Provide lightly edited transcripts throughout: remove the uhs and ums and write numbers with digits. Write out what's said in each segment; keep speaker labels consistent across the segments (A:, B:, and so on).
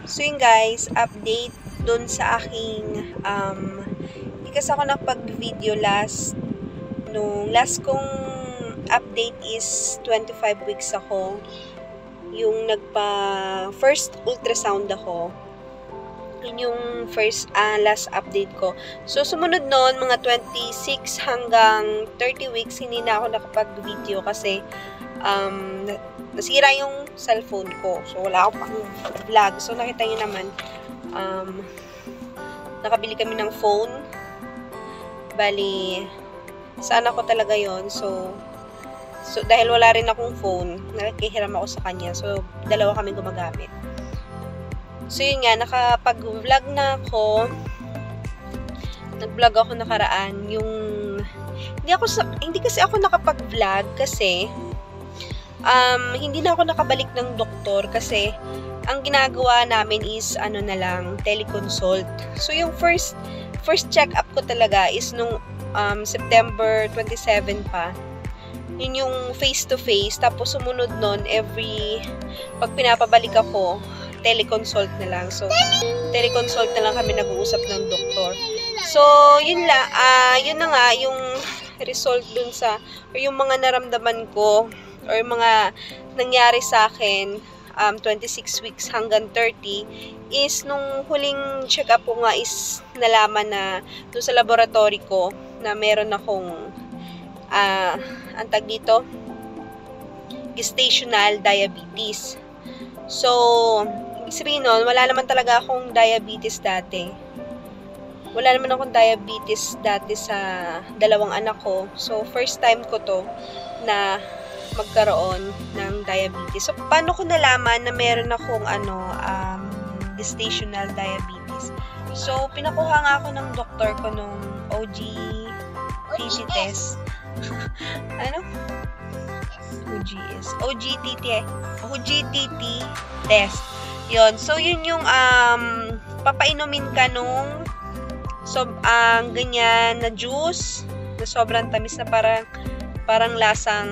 A: So yun guys, update dun sa aking hindi kasi ako nakapag-video nung last kong update is 25 weeks ako. Yung first ultrasound ako. Yun yung last update ko. So sumunod nun, mga 26 hanggang 30 weeks, hindi na ako nakapag-video kasi nasira yung cellphone ko. So, wala akong pang vlog. So, nakita nyo naman, nakabili kami ng phone. Bali, sana ko talaga yon. So, dahil wala rin akong phone, nakikihiram ako sa kanya. So, dalawa kami gumagamit. So, yun nga, nakapag-vlog na ako. Nag-vlog ako nakaraan. Hindi kasi ako nakapag-vlog kasi hindi na ako nakabalik ng doktor kasi ang ginagawa namin is teleconsult. So yung first check-up ko talaga is nung September 27 pa. Yun yung face to face, tapos sumunod nun pag pinapabalik ako, teleconsult na lang. So teleconsult na lang kami nag-uusap ng doktor. So yun na nga yung result dun or yung mga naramdaman ko or mga nangyari sa akin 26 weeks hanggang 30 is nung huling check-up ko nga is nalaman na doon sa laboratory ko na meron akong antag dito gestational diabetes. So, ibig sabihin nun, wala naman talaga akong diabetes dati. Wala naman akong diabetes dati sa dalawang anak ko. So, first time ko to na magkaroon ng diabetes. So, paano ko nalaman na meron akong gestational diabetes? So, pinakuha nga ako ng doktor ko nung OGTT test. OGTT test. Yun. So, yun yung papainumin ka nung ganyan na juice na sobrang tamis na parang lasang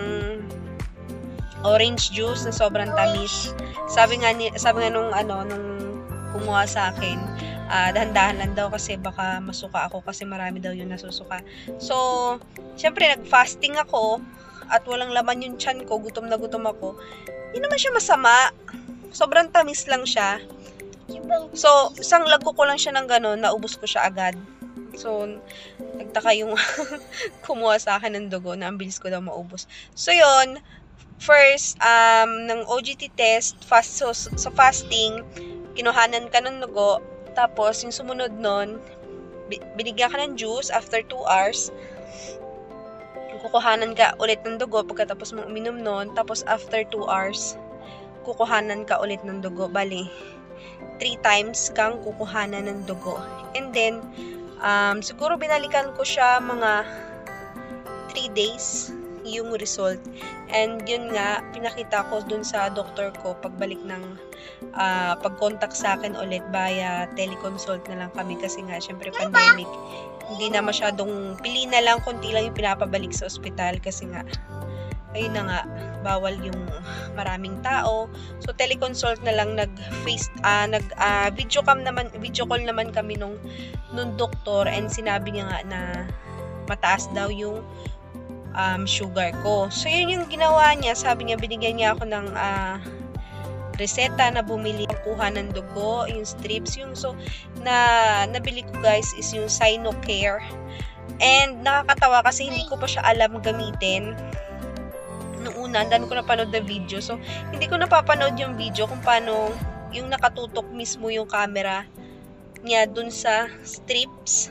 A: orange juice na sobrang tamis. Sabi nga nung kumuha sa akin, dahan-dahan lang daw kasi baka masuka ako kasi marami daw yung nasusuka. So, syempre nag-fasting ako at walang laman yung tiyan ko, gutom na gutom ako. Hindi naman siya masama. Sobrang tamis lang siya. So, isang lagko ko lang siya ng gano'n, naubos ko siya agad. So, nagtaka yung kumuha sa akin ng dugo na ang bilis ko daw maubos. So, yun, first, ng OGT test, sa fasting, kinuhanan ka ng dugo, tapos yung sumunod nun, binigyan ka ng juice after 2 hours, kukuhanan ka ulit ng dugo pagkatapos mong uminom nun, tapos after 2 hours, kukuhanan ka ulit ng dugo. Bali, 3 times kang kukuhanan ng dugo. And then, siguro binalikan ko siya mga 3 days yung result. And yun nga, pinakita ko dun sa doktor ko pagbalik ng pag-contact sa akin ulit via teleconsult na lang kami kasi nga, syempre pandemic. Hindi na masyadong pili na lang, konti lang yung pinapabalik sa ospital kasi nga, ayun na nga, bawal yung maraming tao. So teleconsult na lang video call naman kami nung doktor, and sinabi niya nga na mataas daw yung sugar ko. So yun yung ginawa niya. Sabi niya, binigyan niya ako ng reseta na bumili, kuha ng dugo, yung strips, nabili ko guys is yung Sinocare. And nakakatawa kasi hindi ko pa siya alam gamitin. Noong una, ang dami ko napanood na video. So, hindi ko napapanood yung video kung paano yung nakatutok mismo yung camera niya dun sa strips.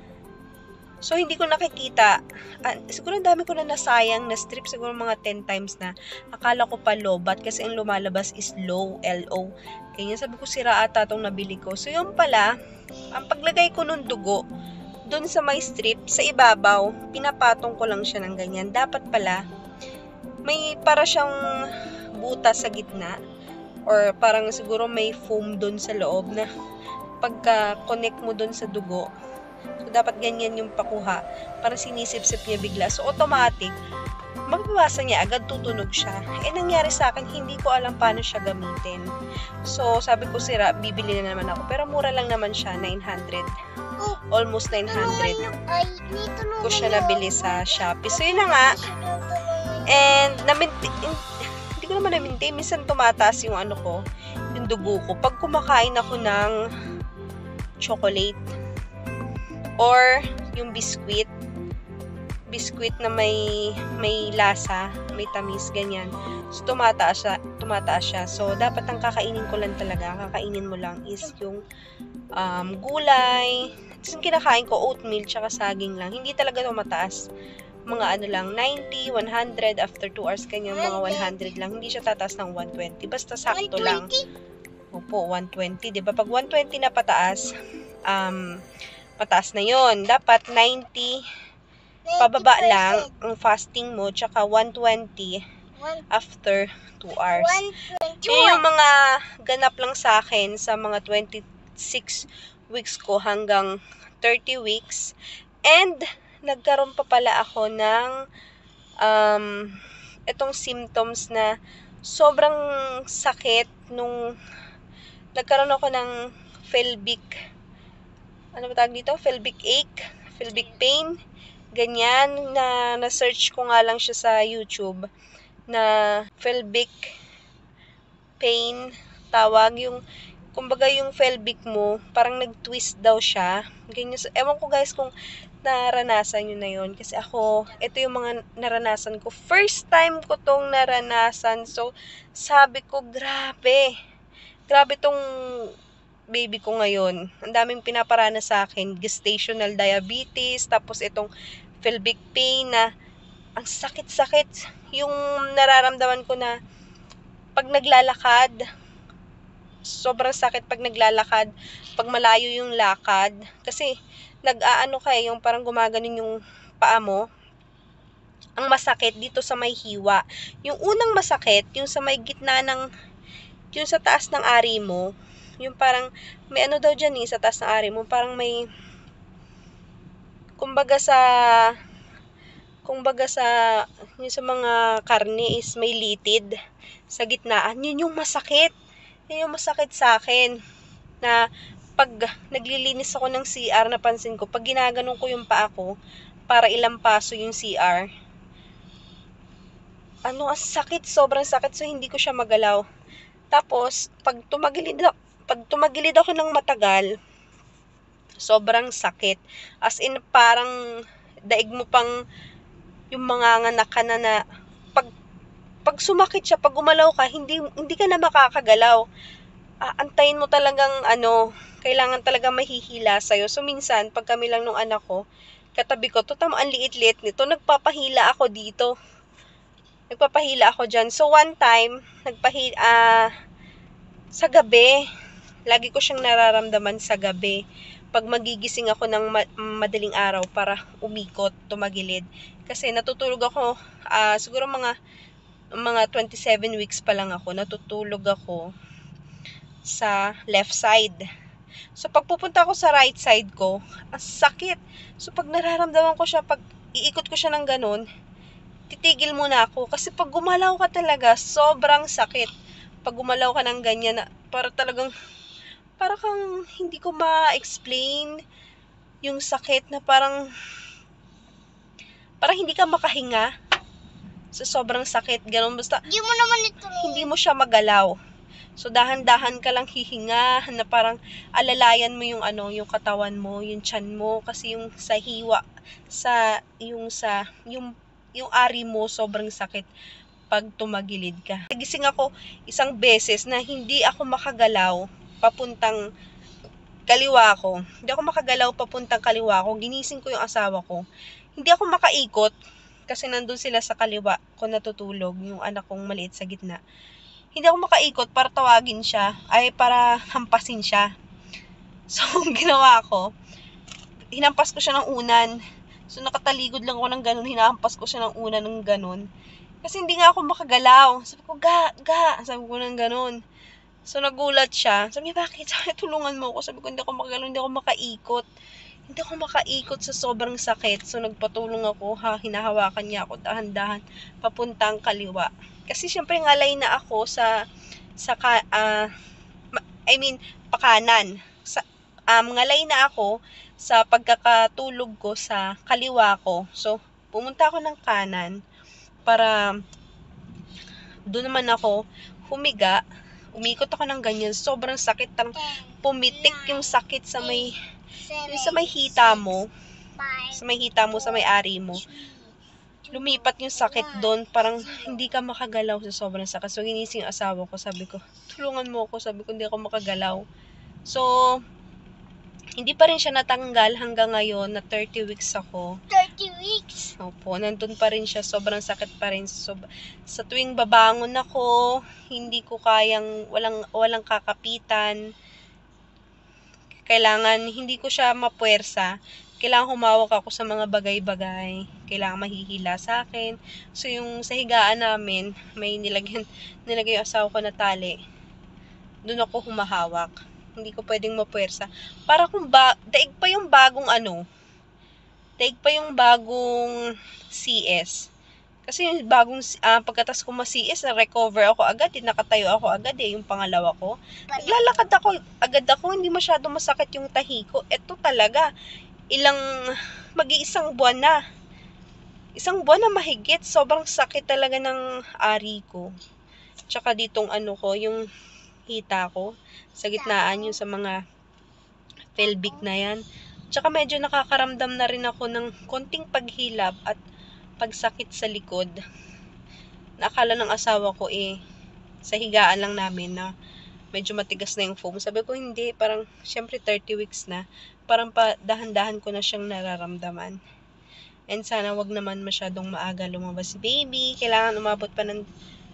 A: So, hindi ko nakikita. Siguro ang dami ko na nasayang na strip. Siguro mga 10 times na. Akala ko pa lobat kasi ang lumalabas is low, L-O. Kaya sabi ko, sira ata itong nabili ko. So, yun pala, ang paglagay ko ng dugo, dun sa may strip, sa ibabaw, pinapatong ko lang siya ng ganyan. Dapat pala, may para siyang butas sa gitna. Or parang siguro may foam dun sa loob na pagka-connect mo dun sa dugo, so, dapat ganyan yung pakuha. Para sinisip-sip niya bigla. So, automatic, mababasa niya agad, tutunog siya. Nangyari sa akin, hindi ko alam paano siya gamitin. So, sabi ko, bibili na naman ako. Pero mura lang naman siya, 900. Almost 900 ko siya nabili sa Shopee. So, yun na nga. And, hindi ko naman na-maintain. Minsan tumataas yung yung dugo ko. Pag kumakain ako ng chocolate or yung biscuit na may lasa, may tamis, ganyan. So, tumataas siya. So, dapat ang kakainin ko lang talaga, kakainin mo lang is yung gulay. Tapos yung kinakain ko, oatmeal, tsaka saging lang. Hindi talaga tumataas. Mga lang, 90, 100, after 2 hours, ganyan, mga 100 lang. Hindi siya tataas ng 120. Basta sakto lang. Opo, 120, diba? Pag 120 na pataas, pataas na yon. Dapat 90, pababa lang ang fasting mo, tsaka 120 after 2 hours. Yung mga ganap lang sa akin sa mga 26 weeks ko hanggang 30 weeks. And, nagkaroon pa pala ako ng itong symptoms na sobrang sakit nung nagkaroon ako ng pelvic ache, pelvic pain. Ganyan, na-search ko nga lang siya sa YouTube, na pelvic pain, tawag yung, kumbaga yung pelvic mo, parang nag-twist daw siya. Ganyan. So, ewan ko guys kung naranasan nyo na yun. Kasi ako, ito yung mga naranasan ko. First time ko tong naranasan. So, sabi ko, grabe tong baby ko ngayon. Ang daming pinaparana sa akin. Gestational diabetes, tapos itong pelvic pain na ang sakit-sakit. Yung nararamdaman ko na pag naglalakad, sobrang sakit pag naglalakad, pag malayo yung lakad. Kasi yung parang gumaganon yung paa mo. Ang masakit dito sa may hiwa. Yung unang masakit, yung sa may gitna yung sa taas ng ari mo. Yung parang, may daw dyan sa taas ng ari mo, parang may, kumbaga sa yung sa mga karne is may litid sa gitnaan. Yun yung masakit. Yun yung masakit sa akin. Na, pag naglilinis ako ng CR, napansin ko, pag ginaganon ko yung paa ko, para ilampaso yung CR, ang sakit, sobrang sakit, so hindi ko siya magalaw. Tapos, pag tumagilid ako ng matagal, sobrang sakit. As in, parang daig mo pang yung mga nganak ka na pag sumakit siya, pag gumalaw ka, hindi ka na makakagalaw. Antayin mo talagang kailangan talaga mahihila sa'yo. So, minsan, pag kami lang nung anak ko, katabi ko, ang liit-liit nito, nagpapahila ako dito. Nagpapahila ako dyan. So, one time, sa gabi, lagi ko siyang nararamdaman sa gabi. Pag magigising ako ng madaling araw para umikot, tumagilid. Kasi natutulog ako, siguro mga 27 weeks pa lang ako, natutulog ako sa left side. So, pag pupunta ako sa right side ko, ang sakit. So, pag nararamdaman ko siya, pag iikot ko siya ng ganun, titigil muna ako. Kasi pag gumalaw ka talaga, sobrang sakit. Pag gumalaw ka ng ganyan, para kang hindi ko ma-explain yung sakit na parang hindi ka makahinga. So, sobrang sakit. Ganun, basta, hindi mo siya magalaw. So, dahan-dahan ka lang hihinga, na parang alalayan mo yung yung katawan mo, yung tiyan mo, kasi yung sa hiwa, yung ari mo, sobrang sakit pag tumagilid ka. Nagising ako isang beses na hindi ako makagalaw papuntang kaliwa ko. Hindi ako makagalaw papuntang kaliwa ko. Ginising ko yung asawa ko. Hindi ako makaikot kasi nandun sila sa kaliwa ko natutulog, yung anak kong maliit sa gitna. Hindi ako makaikot para tawagin siya, para hampasin siya. So, ginawa ko, hinampas ko siya ng unan. So, nakataligod lang ako ng ganun, hinahampas ko siya ng unan ng ganun. Kasi hindi nga ako makagalaw. Sabi ko, sabi ko ng ganun. So, nagulat siya. Sabi niya, bakit? Sabi, tulungan mo ako. Sabi ko, hindi ako makagalaw, hindi ako makaikot. hindi ako makaikot sa sobrang sakit. So, nagpatulong ako, hinahawakan niya ako dahan-dahan papuntang kaliwa. Kasi, syempre, ngalay na ako pakanan. Ngalay na ako sa pagkakatulog ko sa kaliwa ko. So, pumunta ako ng kanan para doon naman ako humiga. Umikot ako ng ganyan. Sobrang sakit. Pumitik yung sakit sa may hita mo. Sa may hita mo, sa may ari mo. Lumipat yung sakit doon. Parang hindi ka makagalaw sa sobrang sakit. So, ginising yung asawa ko. Sabi ko, tulungan mo ako. Sabi ko, hindi ako makagalaw. So, hindi pa rin siya natanggal hanggang ngayon na 30 weeks ako.
B: 30 weeks?
A: Opo, nandun pa rin siya. Sobrang sakit pa rin. Sa tuwing babangon ako, hindi ko kayang, walang kakapitan. Kailangan, hindi ko siya mapuwersa. Kailangan humawak ako sa mga bagay-bagay. Kailangan mahihila sa akin. So, yung sa higaan namin, may nilagay yung asawa ko na tali. Doon ako humahawak. Hindi ko pwedeng mapuwersa. Para kung daig pa yung bagong CS. Kasi yung pagkatas ko ma-CS, recover ako agad, nakatayo ako agad yung pangalawa ko. Naglalakad ako, hindi masyado masakit yung tahi ko. Ito talaga, mag-iisang buwan na. Isang buwan na mahigit, sobrang sakit talaga ng ari ko. Tsaka ditong yung hita ko, sa gitnaan yung sa mga pelvic na yan. Tsaka medyo nakakaramdam na rin ako ng konting paghilab at pagsakit sa likod. Nakala ng asawa ko sa higaan lang namin na medyo matigas na yung foam. Sabi ko hindi, parang syempre 30 weeks na. Parang dahan-dahan ko na siyang nararamdaman. And sana wag naman masyadong maaga lumabas si baby. Kailangan umabot pa ng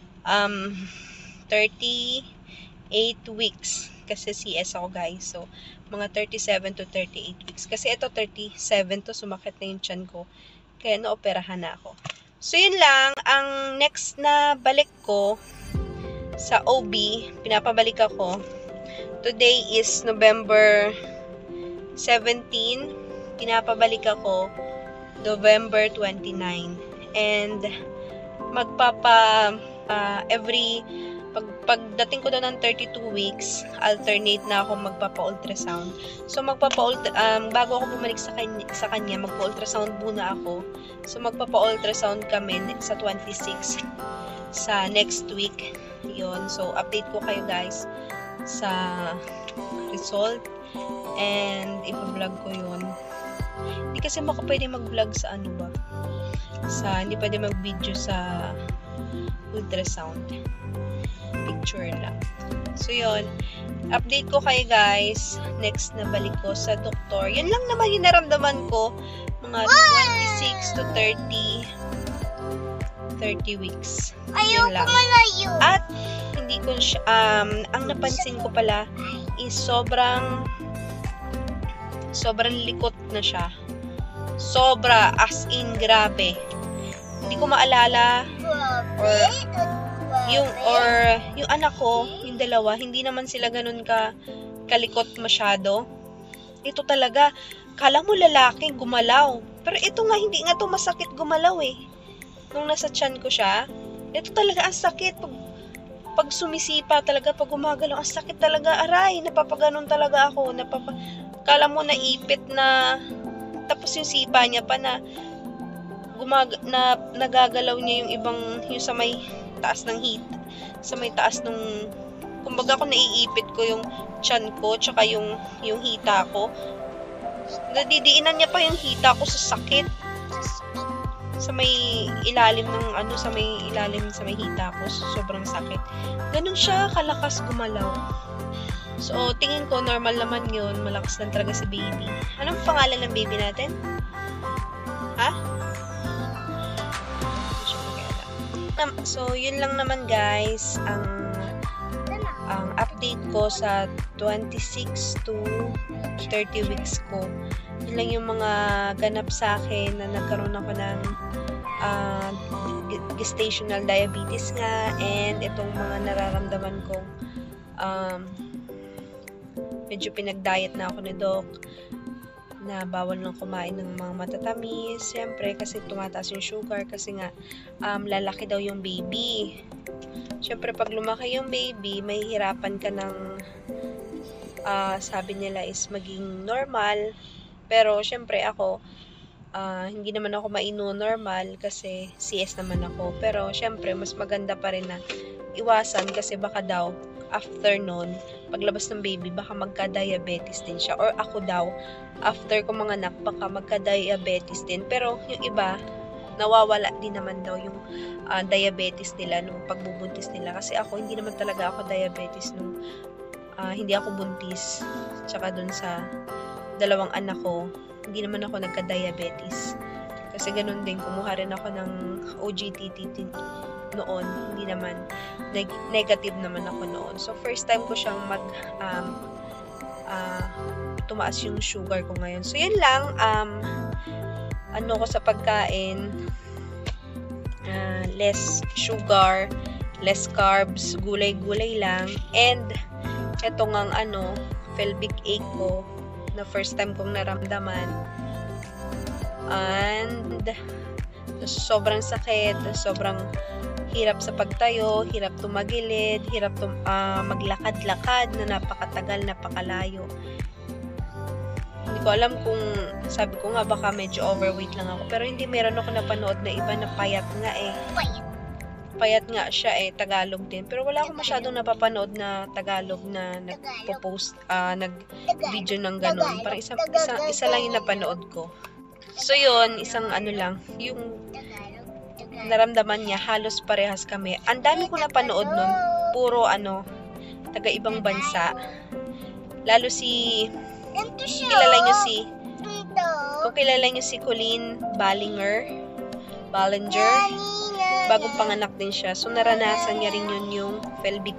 A: 38 weeks. Kasi CS ako guys. So, mga 37 to 38 weeks. Kasi ito 37 to, sumakit na yung tiyan ko. Kaya naoperahan na ako. So, yun lang. Ang next na balik ko sa OB, pinapabalik ako. Today is November 17. Pinapabalik ako November 29. And pagdating ko doon ng 32 weeks, alternate na ako magpapa-ultrasound. So, bago ako bumalik sa kanya, magpa-ultrasound muna ako. So, magpapa-ultrasound kami sa 26 sa next week. Yun. So, update ko kayo guys sa result. And, ipa-vlog ko yun. Hindi kasi pwede mag-vlog sa hindi pwede mag-video sa ultrasound. Picture lang. So, yun. Update ko kayo guys. Next na balik ko sa doktor. Yun lang naman yung naramdaman ko. Mga 26 to 30 weeks. Yun lang. At, hindi ko siya, ang napansin ko pala is sobrang likot na siya. Sobra, as in, grabe. Hindi ko maalala yung anak ko, yung dalawa, hindi naman sila ganun kalikot masyado. Ito talaga, kala mo lalaki, gumalaw. Pero ito nga, hindi nga to masakit gumalaw Nung nasa tiyan ko siya, ito talaga ang sakit. Pag sumisipa talaga, pag gumagalaw, ang sakit talaga, aray, napapaganon talaga ako. Kala mo naipit na, tapos yung sipa niya pa na, nagagalaw niya yung yung sa may taas ng kumbaga kung naiipit ko yung tiyan ko tsaka yung hita ko, nadidiinan niya pa yung hita ko sa sakit sa may ilalim sa may hita ko, sobrang sakit. Ganun siya kalakas gumalaw. So tingin ko normal naman yun, malakas lang talaga si baby. Anong pangalan ng baby natin? Ha? So, yun lang naman guys, ang update ko sa 26 to 30 weeks ko. Yun lang yung mga ganap sa akin na nagkaroon ako ng gestational diabetes nga, and itong mga nararamdaman kong medyo pinag-diet na ako ni Doc na bawal nang kumain ng mga matatamis. Siyempre, kasi tumataas yung sugar kasi nga lalaki daw yung baby. Siyempre, pag lumaki yung baby, mahihirapan ka ng sabi nila is maging normal. Pero, siyempre ako, hindi naman ako normal kasi CS naman ako. Pero, siyempre, mas maganda pa rin na iwasan kasi baka daw, after nun, paglabas ng baby, baka magka-diabetes din siya. Or ako daw, after ko manganak, baka magka-diabetes din. Pero, yung iba, nawawala din naman daw yung diabetes nila nung pagbubuntis nila. Kasi ako, hindi naman talaga ako diabetes nung hindi ako buntis. Tsaka dun sa dalawang anak ko, hindi naman ako nagka-diabetes. Kasi ganun din, kumuha rin ako ng OGTT noon, hindi naman, negative naman ako noon. So, first time ko siyang tumaas yung sugar ko ngayon. So, yun lang, ano ko sa pagkain, less sugar, less carbs, gulay-gulay lang, and eto ngang pelvic ache ko, na first time kong naramdaman, and sobrang sakit, sobrang hirap sa pagtayo, hirap tumagilid, hirap maglakad-lakad na napakatagal, napakalayo. Hindi ko alam kung, sabi ko nga baka medyo overweight lang ako, pero hindi, meron ako napanood na iba na payat nga payat nga siya Tagalog din, pero wala akong masyadong napapanood na Tagalog na nagpo-post, nag-video ng ganun. Parang isa lang yung napanood ko. So yun, isang lang, yung naramdaman niya, halos parehas kami. Ang dami ko napanood nun, puro taga-ibang bansa. Lalo kung kilala niyo si Colleen Ballinger, bagong panganak din siya. So, naranasan niya rin yun yung pelvic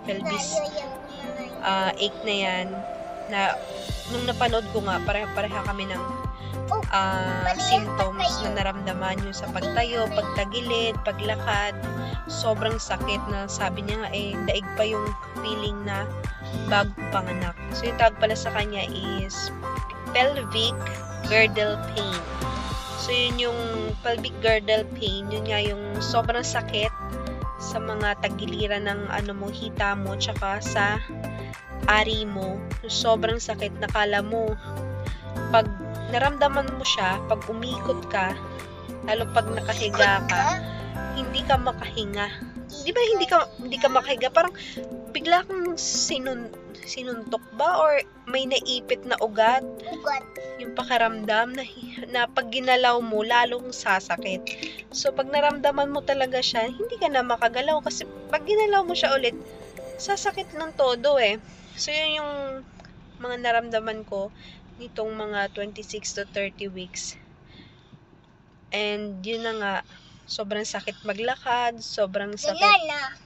A: ache na yan, na nung napanood ko nga, pareha kami ng symptoms na naramdaman yung sa pagtayo, pagtagilid, paglakad. Sobrang sakit na sabi niya nga daig pa yung feeling na bagong panganak. So yung tawag pala sa kanya is pelvic girdle pain. So yun yung pelvic girdle pain, yun nga yung sobrang sakit sa mga tagiliran ng hita mo, tsaka sa ari mo. Sobrang sakit, nakala mo pag naramdaman mo siya, pag umikot ka, lalo pag nakahiga ka, hindi ka makahinga. Di ba hindi ka makahiga? Parang bigla kang sinuntok ba? Or may naipit na ugat? Yung pakaramdam na pag ginalaw mo, lalong sasakit. So, pag naramdaman mo talaga siya, hindi ka na makagalaw. Kasi pag ginalaw mo siya ulit, sasakit ng todo So, yun yung mga naramdaman ko nitong mga 26 to 30 weeks. And yun na nga, sobrang sakit maglakad, sobrang sakit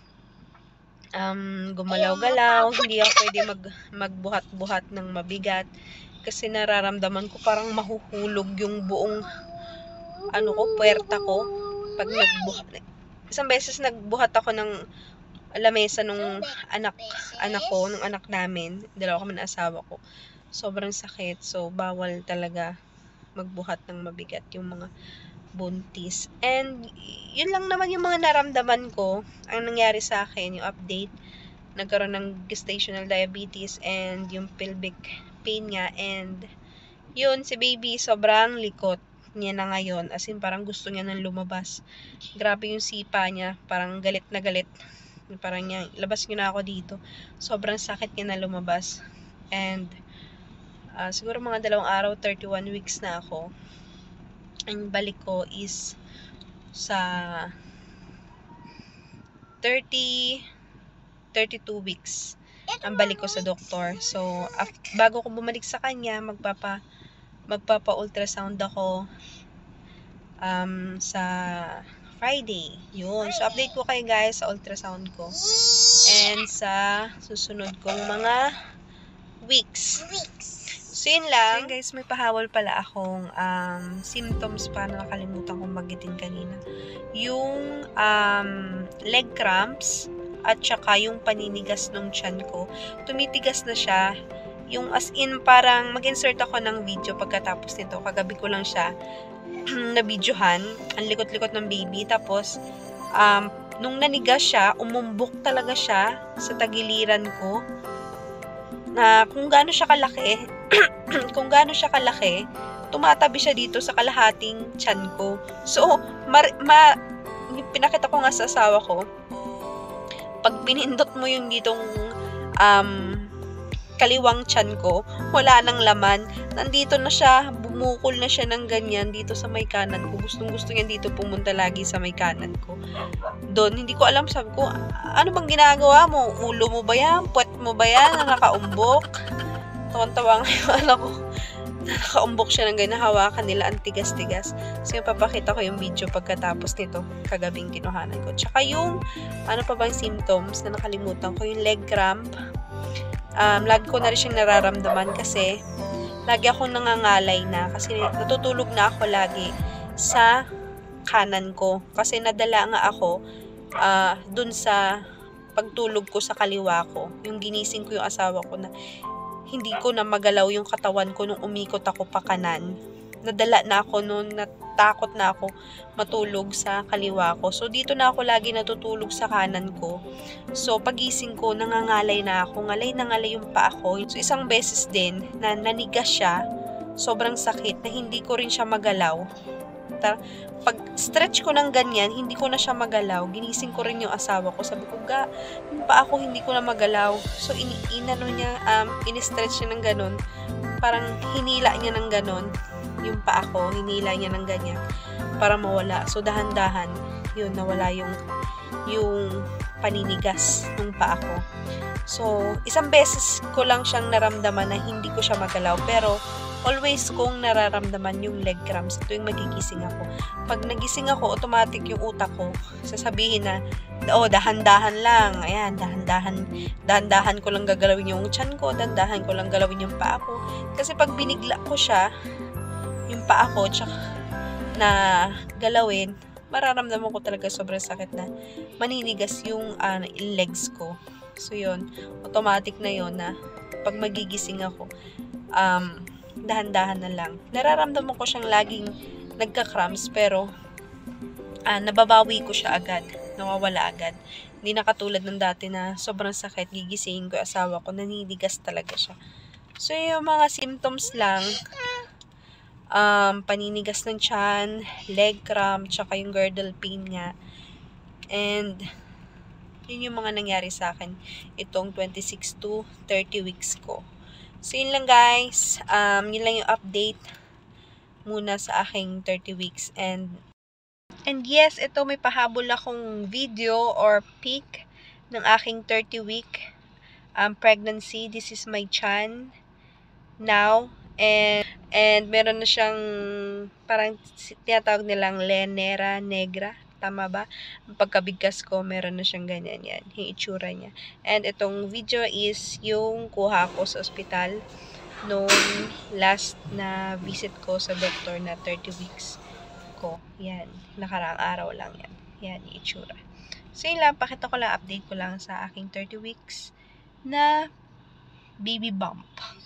A: gumalaw-galaw, hindi ako pwede magbuhat-buhat ng mabigat kasi nararamdaman ko parang mahuhulog yung buong puwerta ko pag nagbuhat. Isang beses nagbuhat ako ng lamesa nung anak namin, dalawa kami ng asawa ko. Sobrang sakit. So, bawal talaga magbuhat ng mabigat yung mga buntis. And, yun lang naman yung mga naramdaman ko. Ang nangyari sa akin, yung update, nagkaroon ng gestational diabetes and yung pelvic pain nga. And, yun, si baby, sobrang likot niya na ngayon. As in, parang gusto niya nang lumabas. Grabe yung sipa niya. Parang galit na galit. Parang niya, labas niyo na ako dito. Sobrang sakit niya na lumabas. And, siguro mga 2 araw, 31 weeks na ako. Ang balik ko is sa 32 weeks. Ang balik ko sa doktor. So, bago ko bumalik sa kanya, magpapa-ultrasound ako sa Friday. Yun. So, update ko kayo guys sa ultrasound ko. And sa susunod kong mga weeks. So, yun lang. So, guys, may pahawal pala akong symptoms pa na nakalimutan kong magitin kanina. Yung leg cramps at saka yung paninigas ng tiyan ko. Tumitigas na siya. Yung as in, parang mag-insert ako ng video pagkatapos nito. Kagabi ko lang siya na-videohan. Ang likot-likot ng baby. Tapos, nung nanigas siya, umumbok talaga siya sa tagiliran ko. Na kung gaano siya kalaki, tumatabi siya dito sa kalahating tiyan ko. So, pinakita ko nga sa asawa ko, pag pinindot mo yung ditong kaliwang tiyan ko, wala nang laman. Nandito na siya, bumukol na siya ng ganyan dito sa may kanan ko. Gustong-gusto niya dito pumunta lagi sa may kanan ko. Doon, hindi ko alam, sabi ko, ano bang ginagawa mo? Ulo mo ba yan? Puwet mo ba yan? Na nakaumbok? Tawan-tawa nga yung anak ko. Nakaumbok siya ng ganyan, hawakan nila, ang tigas-tigas. So, yung papakita ko yung video pagkatapos nito, kagabing kinuhanan ko. Tsaka yung, ano pa bang symptoms na nakalimutan ko, yung leg cramp. Lagi ko na rin siyang nararamdaman kasi lagi akong nangangalay na kasi natutulog na ako lagi sa kanan ko. Kasi nadala nga ako dun sa pagtulog ko sa kaliwa ko. Yung ginising ko yung asawa ko na hindi ko na magalaw yung katawan ko nung umikot ako pa kanan. Nadala na ako noon, natakot na ako matulog sa kaliwa ko. So, dito na ako lagi natutulog sa kanan ko. So, pagising ko, nangangalay na ako. Ngalay na ngalay yung paa ko. So, isang beses din na nanigas siya, sobrang sakit, na hindi ko rin siya magalaw. Pag stretch ko ng ganyan, hindi ko na siya magalaw. Ginising ko rin yung asawa ko. Sabi ko, yung paa ko hindi ko na magalaw. So, ini-stretch niya ng ganon. Parang hinila niya ng ganon. Yung paa ko, hinila niya ng ganyan para mawala. So, dahan-dahan, yun, nawala yung paninigas ng paa ko. So, isang beses ko lang siyang naramdaman na hindi ko siya magalaw. Pero, always kong nararamdaman yung leg cramps tuwing magigising ako. Pag nagising ako, automatic yung utak ko sasabihin na, dahan-dahan lang. Ayan, dahan-dahan ko lang gagalawin yung tiyan ko, dahan-dahan ko lang galawin yung paa ko. Kasi pag binigla ko siya, yung paa ko, tsaka na galawin, mararamdaman ko talaga sobrang sakit na maninigas yung legs ko. So, yun, automatic na yun na pag magigising ako, dahan-dahan na lang. Nararamdaman ko siyang laging nagka-cramps, pero nababawi ko siya agad. Nawawala agad. Hindi na katulad ng dati na sobrang sakit, gigisingin ko yung asawa ko, naninigas talaga siya. So, yung mga symptoms lang, paninigas ng tiyan, leg cramp, tsaka yung girdle pain nga. And, yun yung mga nangyari sa akin itong 26 to 30 weeks ko. So, yun lang guys. Yun lang yung update muna sa aking 30 weeks. And yes, ito may pahabol akong video or pic ng aking 30 week pregnancy. This is my tiyan now. And meron na siyang parang tinatawag nilang lenera negra. Tama ba? Ang pagkabigkas ko, meron na siyang ganyan yan. Yung itsura niya. And itong video is yung kuha ko sa ospital nung last na visit ko sa doktor na 30 weeks ko. Yan. Nakaraang araw lang yan. Yan yung itsura. So yun lang. Pakita ko lang, update ko lang sa aking 30 weeks na baby bump.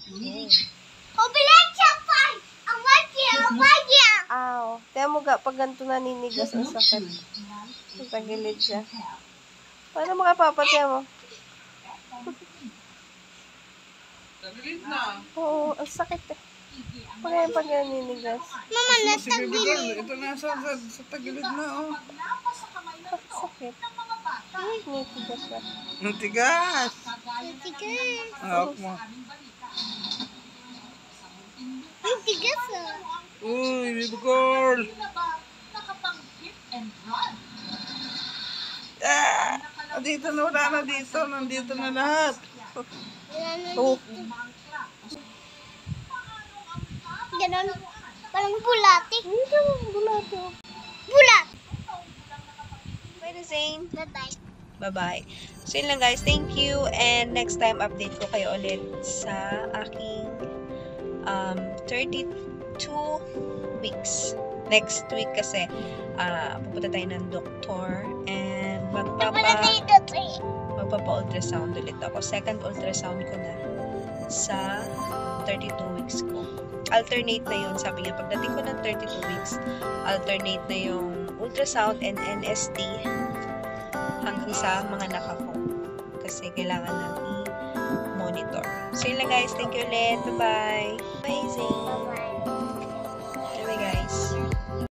A: Aw. Tiyan mo ga, pag ganito naninigas ang sakit. Sa gilid siya. Paano makapapatya mo?
B: Sa gilid na.
A: Oo, ang sakit eh. Pag naninigas.
C: Mama, nasa gilid.
B: Ito na sa tagilid na, oh.
A: Sakit. Ay, nitigas siya.
B: Ang tigas.
C: Tigas.
B: Hawak mo.
C: Ay, tigas ah.
B: Uy, baby girl. Dito na, wala na dito. Nandito na lahat.
A: Oh.
C: Ganon. Parang bulati.
A: Hindi mo, bulato.
C: Bulat.
A: Bye, Zane.
C: Bye-bye.
A: Bye-bye. So, yun lang guys. Thank you. And next time, update ko kayo ulit sa aking 32 weeks. Next week kasi, pupunta tayo ng doktor and magpapa-ultrasound ulit ako. Second ultrasound ko na sa 32 weeks ko. Alternate na yun, sabi niya. Pagdating ko ng 32 weeks, alternate na yung ultrasound and NST hanggang sa mga anak ako. Kasi kailangan nang i-monitor. So yun lang guys. Thank you ulit. Bye-bye. Amazing.